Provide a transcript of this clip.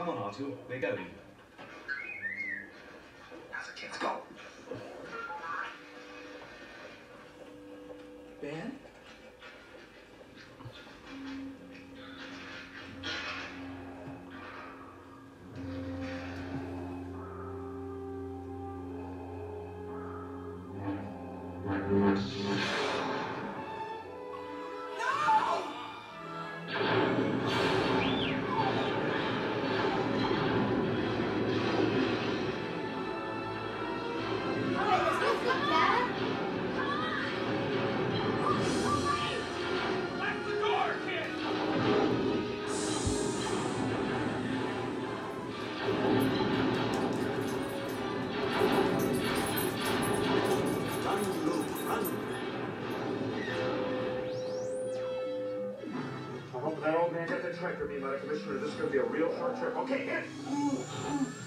Come on, R2, we're going. How's it, kids? Go! Ben? I hope that old man got the tractor beam out of Commissioner. This is going to be a real short trip. Okay, hit!